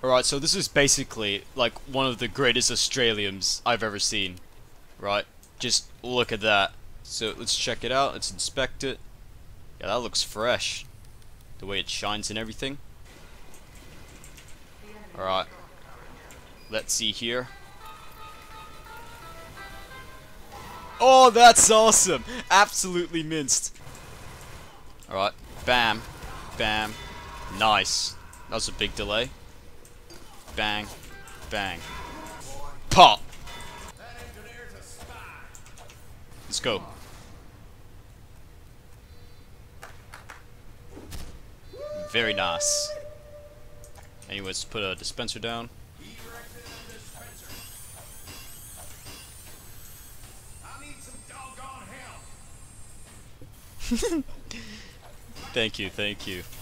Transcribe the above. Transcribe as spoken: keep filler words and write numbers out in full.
Alright, so this is basically like one of the greatest Australiums I've ever seen. Right? Just look at that. So let's check it out, let's inspect it. Yeah, that looks fresh. The way it shines and everything. Alright. Let's see here. Oh, that's awesome! Absolutely minced. Alright. Bam. Bam. Nice. That was a big delay. Bang. Bang. Pop! Let's go. Very nice. Anyways, put a dispenser down. Thank you, thank you.